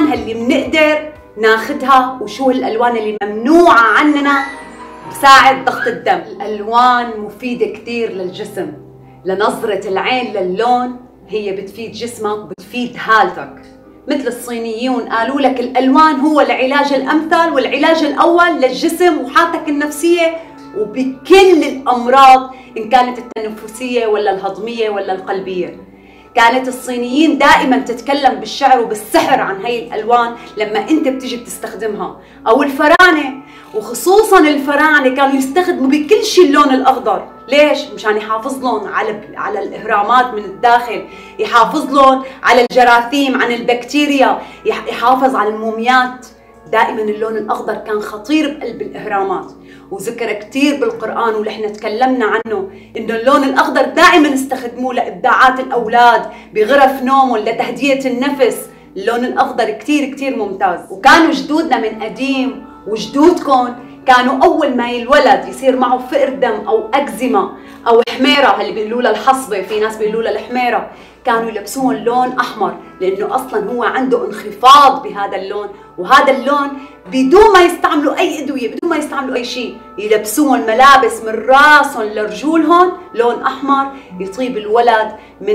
الالوان اللي بنقدر ناخدها وشو الالوان اللي ممنوعه عننا بساعد ضغط الدم. الالوان مفيده كثير للجسم، لنظره العين للون هي بتفيد جسمك وبتفيد هالتك. مثل الصينيون قالوا لك الالوان هو العلاج الامثل والعلاج الاول للجسم وحالتك النفسيه وبكل الامراض ان كانت التنفسيه ولا الهضميه ولا القلبيه. كانت الصينيين دائما تتكلم بالشعر وبالسحر عن هي الالوان لما انت بتيجي بتستخدمها، او الفراعنه، وخصوصا الفراعنه كانوا يستخدموا بكل شيء اللون الاخضر. ليش؟ مشان يحافظ لهم على الاهرامات من الداخل، يحافظ لهم على الجراثيم عن البكتيريا، يحافظ على الموميات. دائما اللون الاخضر كان خطير بقلب الاهرامات، وذكر كثير بالقران ونحن تكلمنا عنه انه اللون الاخضر دائما استخدموه لابداعات الاولاد بغرف نومهم لتهدئه النفس. اللون الاخضر كثير كثير ممتاز. وكانوا جدودنا من قديم وجدودكم كانوا اول ما الولد يصير معه فقر دم او اكزيما او حميره، اللي بيقولوا لها الحصبه، في ناس بيقولوا لها الحميره، كانوا يلبسوهم لون احمر لانه اصلا هو عنده انخفاض بهذا اللون، وهذا اللون بدون ما يستعملوا اي ادويه، بدون ما يستعملوا اي شيء، يلبسوهم ملابس من راسهم لرجولهم لون احمر يطيب الولد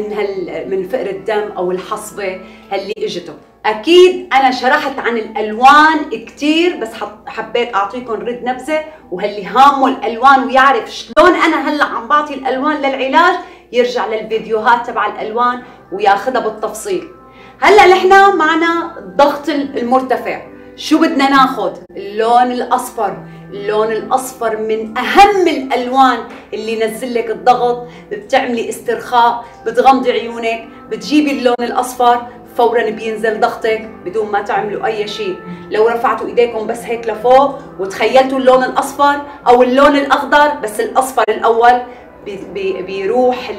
من فقر الدم او الحصبه اللي اجته. اكيد انا شرحت عن الالوان كثير، بس حبيت اعطيكم رد نبذه، وهاللي هامه الالوان ويعرف شلون انا هلا عم بعطي الالوان للعلاج يرجع للفيديوهات تبع الالوان وياخذها بالتفصيل. هلا نحن معنا الضغط المرتفع، شو بدنا ناخذ؟ اللون الاصفر. اللون الاصفر من اهم الالوان اللي ينزل لك الضغط. بتعملي استرخاء، بتغمضي عيونك، بتجيبي اللون الاصفر فورا بينزل ضغطك بدون ما تعملوا اي شيء. لو رفعتوا ايديكم بس هيك لفوق وتخيلتوا اللون الاصفر او اللون الاخضر، بس الاصفر الاول، بيروح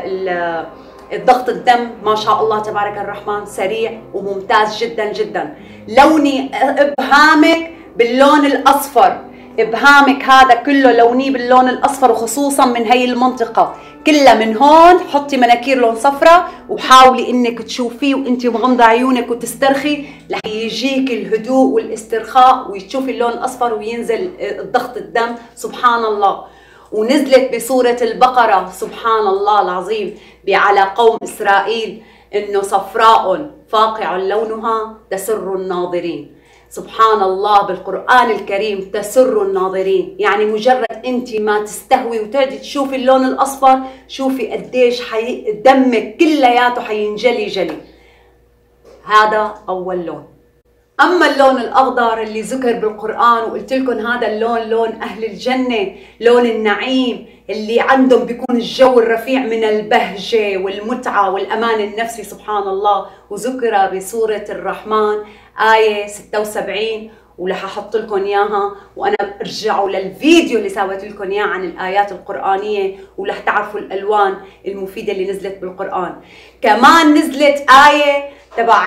الضغط الدم ما شاء الله تبارك الرحمن سريع وممتاز جدا جدا. لوني ابهامك باللون الاصفر، ابهامك هذا كله لونيه باللون الاصفر، وخصوصا من هي المنطقه كلها من هون حطي مناكير لون صفراء وحاولي انك تشوفيه وانت مغمضه عيونك وتسترخي رح يجيك الهدوء والاسترخاء وتشوفي اللون الاصفر وينزل ضغط الدم. سبحان الله. ونزلت بسوره البقره سبحان الله العظيم على قوم اسرائيل انه صفراء فاقع لونها تسر الناظرين. سبحان الله بالقرآن الكريم تسر الناظرين، يعني مجرد انت ما تستهوي وتقعدي تشوفي اللون الاصفر شوفي قديش دمك كلياته حينجلي جلي. هذا اول لون. اما اللون الاخضر اللي ذكر بالقرآن وقلت لكم هذا اللون لون اهل الجنة، لون النعيم اللي عندهم بيكون الجو الرفيع من البهجة والمتعة والامان النفسي. سبحان الله. وذكر بسورة الرحمن آية 76 ورح احط لكم اياها، وانا ارجعوا للفيديو اللي سويت لكم اياه عن الايات القرآنية ورح تعرفوا الالوان المفيدة اللي نزلت بالقرآن. كمان نزلت آية تبع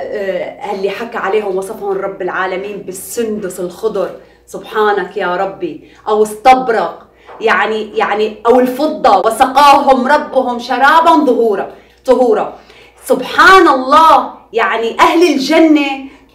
اللي حكى عليهم وصفهم رب العالمين بالسندس الخضر سبحانك يا ربي، او استبرق يعني او الفضة، وسقاهم ربهم شرابا طهورا. سبحان الله. يعني اهل الجنة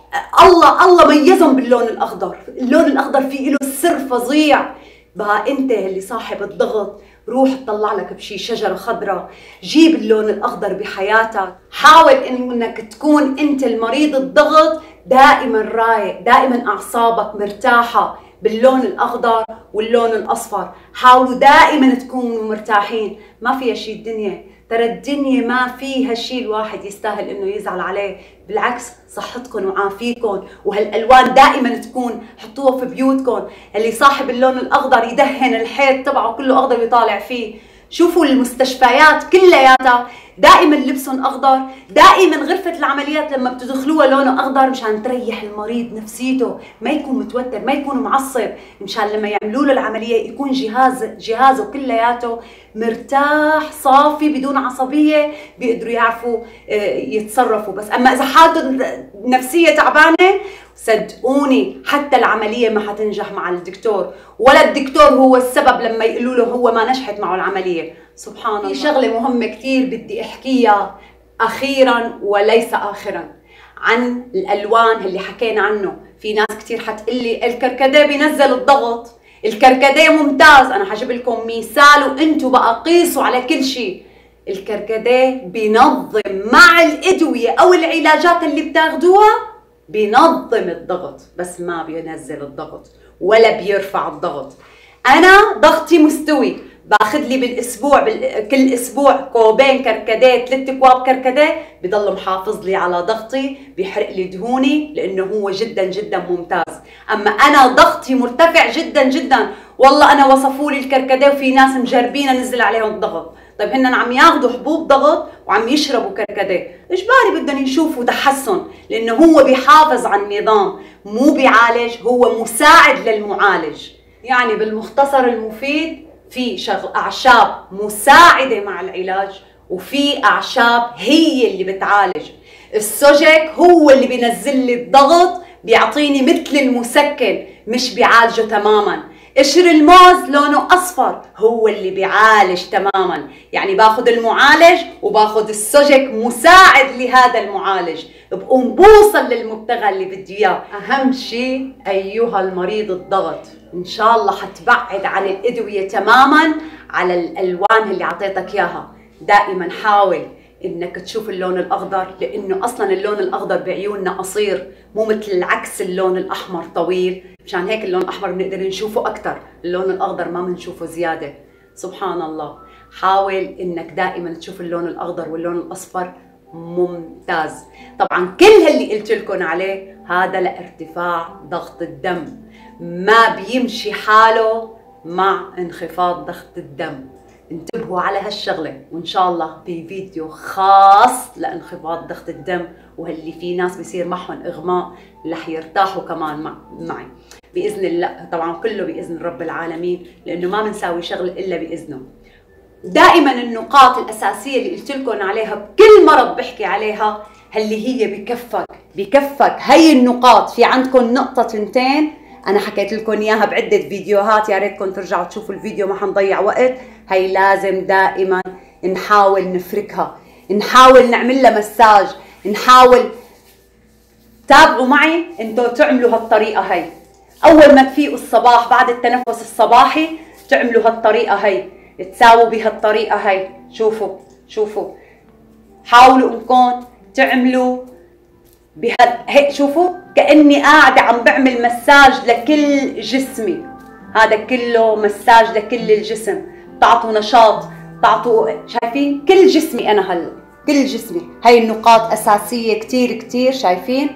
الله ميزهم باللون الاخضر. اللون الاخضر فيه له سر فظيع. بقى انت اللي صاحب الضغط روح تطلع لك بشي شجرة خضراء، جيب اللون الاخضر بحياتك، حاول انك تكون انت المريض الضغط دائما رايق، دائما اعصابك مرتاحة باللون الاخضر واللون الاصفر. حاولوا دائما تكونوا مرتاحين. ما فيها شيء الدنيا، ترى الدنيا ما فيها شيء الواحد يستاهل انه يزعل عليه، بالعكس صحتكم وعافيكم. وهالالوان دائما تكون حطوها في بيوتكم. اللي صاحب اللون الاخضر يدهن الحيط تبعه كله اخضر ويطالع فيه. شوفوا المستشفيات كلياتها دائما لبسهم اخضر، دائما غرفه العمليات لما بتدخلوها لونه اخضر مشان تريح المريض نفسيته، ما يكون متوتر، ما يكون معصب، مشان لما يعملوا له العمليه يكون جهازه كلياته مرتاح صافي بدون عصبيه، بيقدروا يعرفوا يتصرفوا. بس اما اذا حالته النفسيه تعبانه صدقوني حتى العمليه ما حتنجح مع الدكتور، ولا الدكتور هو السبب لما يقولوا له هو ما نجحت معه العمليه. سبحان الله. في شغله مهمه كثير بدي احكيها اخيرا وليس اخرا عن الالوان اللي حكينا عنه. في ناس كثير حتقلي الكركديه بينزل الضغط، الكركديه ممتاز. انا حجيب لكم مثال وانتم بقى قيسوا على كل شيء. الكركديه بينظم مع الادويه او العلاجات اللي بتاخدوها، بينظم الضغط بس ما بينزل الضغط ولا بيرفع الضغط. انا ضغطي مستوي، باخذ لي بالاسبوع كل اسبوع كوبين كركديه 3 كواب كركديه، بضل محافظ لي على ضغطي، بيحرق لي دهوني لانه هو جدا جدا ممتاز. اما انا ضغطي مرتفع جدا جدا، والله انا وصفوا لي الكركديه وفي ناس مجربين نزل عليهم الضغط. طيب هن عم ياخذوا حبوب ضغط وعم يشربوا كركديه، اجباري بدهم يشوفوا تحسن، لانه هو بيحافظ على النظام مو بيعالج، هو مساعد للمعالج. يعني بالمختصر المفيد، في اعشاب مساعده مع العلاج وفي اعشاب هي اللي بتعالج. السوجك هو اللي بينزل لي الضغط، بيعطيني مثل المسكن مش بيعالجه تماما. قشر الموز لونه اصفر هو اللي بيعالج تماما، يعني باخذ المعالج وباخذ السوجك مساعد لهذا المعالج، بقوم بوصل للمبتغى اللي بدي اياه. اهم شيء ايها المريض الضغط، ان شاء الله حتبعد عن الادويه تماما على الالوان اللي اعطيتك اياها. دائما حاول انك تشوف اللون الاخضر، لانه اصلا اللون الاخضر بعيوننا قصير، مو مثل العكس اللون الاحمر طويل، مشان هيك اللون الاحمر بنقدر نشوفه اكثر، اللون الاخضر ما بنشوفه زياده. سبحان الله. حاول انك دائما تشوف اللون الاخضر واللون الاصفر ممتاز. طبعا كل اللي قلت لكم عليه هذا لارتفاع ضغط الدم، ما بيمشي حاله مع انخفاض ضغط الدم. انتبهوا على هالشغله، وان شاء الله في فيديو خاص لانخفاض ضغط الدم، وهاللي في ناس بيصير معهم اغماء رح يرتاحوا كمان معي باذن الله. طبعا كله باذن رب العالمين، لانه ما بنساوي شغله الا باذنه. دائما النقاط الاساسيه اللي قلت لكم عليها بكل مرض بحكي عليها، اللي هي بكفك هي النقاط. في عندكم نقطه تنتين انا حكيت لكم اياها بعده فيديوهات، يا ريتكم ترجعوا تشوفوا الفيديو ما حنضيع وقت. هي لازم دائما نحاول نفركها، نحاول نعمل لها مساج، نحاول. تابعوا معي انتوا تعملوا هالطريقه هي اول ما تفيقوا الصباح بعد التنفس الصباحي، تعملوا هالطريقه هي، تساووا بهالطريقه هي. شوفوا حاولوا انكم تعملوا هيك. شوفوا كأني قاعدة عم بعمل مساج لكل جسمي، هذا كله مساج لكل الجسم. تعطوا نشاط، تعطوا، شايفين كل جسمي أنا هلا، كل جسمي. هاي النقاط أساسية كتير كتير، شايفين؟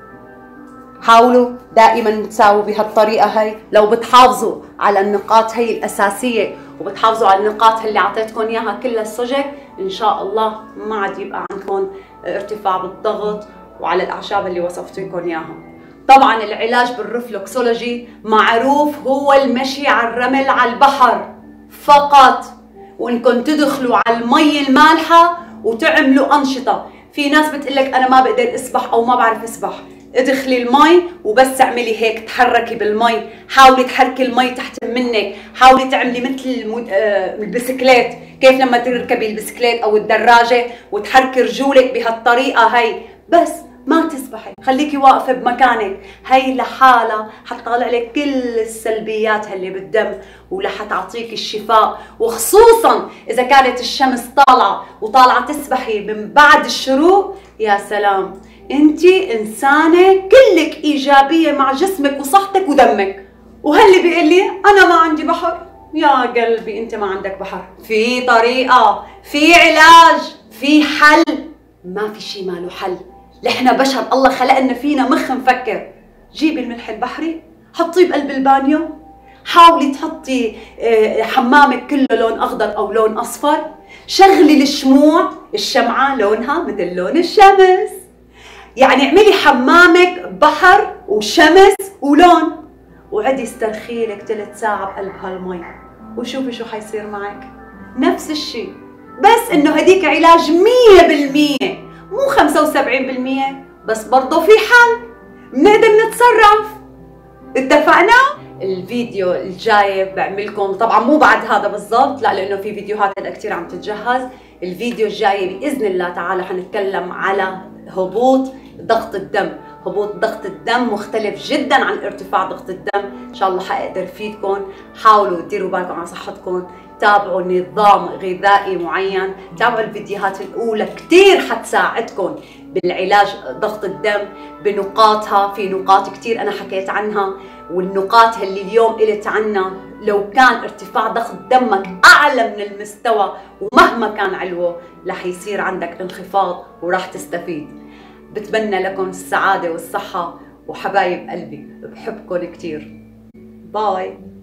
حاولوا دائما تساووا بهالطريقة هاي. لو بتحافظوا على النقاط هي الأساسية وبتحافظوا على النقاط اللي أعطيتكم إياها كلها السوجك، إن شاء الله ما عاد يبقى عندكم ارتفاع بالضغط وعلى الأعشاب اللي وصفت لكم إياها. طبعا العلاج بالرفلوكسولوجي معروف هو المشي على الرمل على البحر فقط، وإنكم تدخلوا على المي المالحة وتعملوا أنشطة. في ناس بتقلك أنا ما بقدر أسبح أو ما بعرف أسبح، ادخلي المي وبس اعملي هيك، تحركي بالمي، حاولي تحركي المي تحت منك، حاولي تعملي مثل البسكليت، كيف لما تركبي البسكليت او الدراجه وتحركي رجولك بهالطريقه هي، بس ما تسبحي، خليكي واقفه بمكانك. هي لحالها حتطلع لك كل السلبيات اللي بالدم ولحتعطيك الشفاء، وخصوصا اذا كانت الشمس طالعه وطالعه تسبحي من بعد الشروق، يا سلام، انتي انسانه كلك ايجابيه مع جسمك وصحتك ودمك. وهاللي بيقول لي انا ما عندي بحر، يا قلبي انت ما عندك بحر، في طريقه، في علاج، في حل. ما في شيء ما له حل. نحن بشر، الله خلقنا فينا مخ نفكر. جيبي الملح البحري حطيه بقلب البانيو، حاولي تحطي حمامك كله لون اخضر او لون اصفر، شغلي الشموع، الشمعه لونها مثل لون الشمس، يعني اعملي حمامك بحر وشمس ولون، وعدي استرخي لك 3 ساعة بقلب هالمي وشوفي شو حيصير معك. نفس الشيء، بس انه هديك علاج 100%، مو 75%، بس برضه في حل، بنقدر نتصرف. اتفقنا؟ الفيديو الجاي بعملكم، طبعا مو بعد هذا بالضبط، لا، لانه في فيديوهات هلا كثير عم تتجهز. الفيديو الجاي باذن الله تعالى حنتكلم على هبوط ضغط الدم. هبوط ضغط الدم مختلف جدا عن ارتفاع ضغط الدم. ان شاء الله حقدر افيدكم. حاولوا تديروا بالكم على صحتكم، تابعوا نظام غذائي معين، تابعوا الفيديوهات الاولى كثير حتساعدكم بالعلاج ضغط الدم بنقاطها. في نقاط كثير انا حكيت عنها، والنقاط اللي اليوم قلت عنها لو كان ارتفاع ضغط دمك اعلى من المستوى ومهما كان علوه رح يصير عندك انخفاض وراح تستفيد. بتمنى لكم السعادة والصحة، وحبايب قلبي بحبكم كثير. باي.